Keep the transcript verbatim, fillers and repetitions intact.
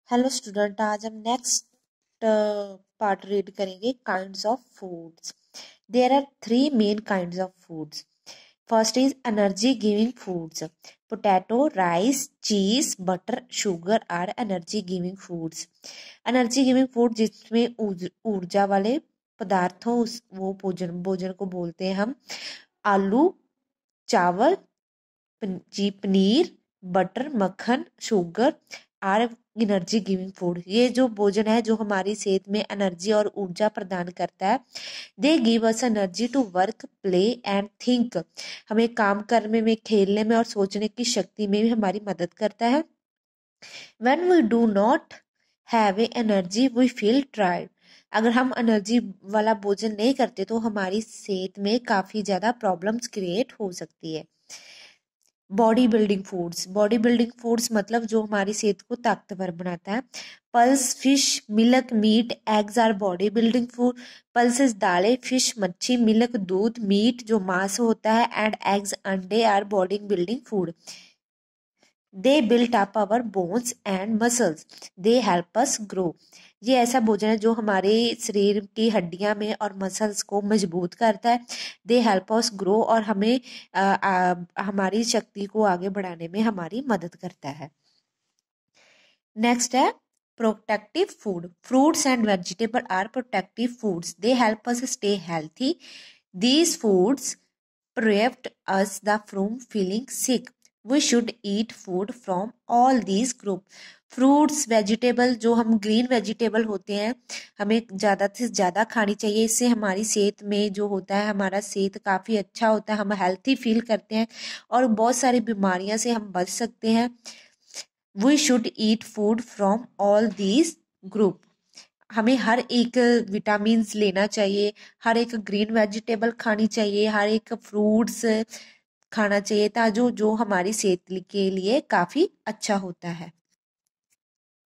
Hello student, आज हम next part read करेंगे kinds of foods. There are three main kinds of foods. First is energy giving foods. Potato, rice, cheese, butter, sugar are energy giving foods. Energy giving food जिसमें ऊर्जा वाले पदार्थों उस वो भोजन भोजन को बोलते हैं हम। आलू, चावल, जी पनीर, बटर, मक्खन, sugar are energy giving food. ये जो भोजन है जो हमारी सेहत में एनर्जी और ऊर्जा प्रदान करता है। They give us energy to work, play and think. हमें काम करने में, खेलने में और सोचने की शक्ति में भी हमारी मदद करता है। When we do not have a energy we feel tired. अगर हम एनर्जी वाला भोजन नहीं करते तो हमारी सेहत में काफी ज्यादा प्रॉब्लम्स क्रिएट हो सकती है। Body building foods. Body building foods मतलब जो हमारी सेहत को ताकतवर बनाता है। Pulse, fish, milk, meat, eggs are body building food. Pulses दालें, फिश मच्छी, मिल्क दूध, मीट जो मांस होता है एंड एग्स अंडे are body building food. They built up our bones and muscles. They help us grow. ये ऐसा भोजन है जो हमारे शरीर की हड्डियां में और मसल्स को मजबूत करता है। दे हेल्प अस ग्रो और हमें आ, आ, हमारी शक्ति को आगे बढ़ाने में हमारी मदद करता है। नेक्स्ट है protective food. Fruits and vegetable are protective foods. They help us stay healthy. These foods prevent us the from feeling sick. We should eat food from all these group. Fruits, vegetable जो हम green vegetable होते हैं हमें ज़्यादा से ज़्यादा खानी चाहिए। इससे हमारी सेहत में जो होता है हमारा सेहत काफ़ी अच्छा होता है, हम हेल्थी फील करते हैं और बहुत सारी बीमारियों से हम बच सकते हैं। We should eat food from all these group. हमें हर एक विटामिन्स लेना चाहिए, हर एक ग्रीन वेजिटेबल खानी चाहिए, हर एक फ्रूट्स खाना चाहिए ताकि जो जो हमारी सेहत के लिए काफ़ी अच्छा होता है।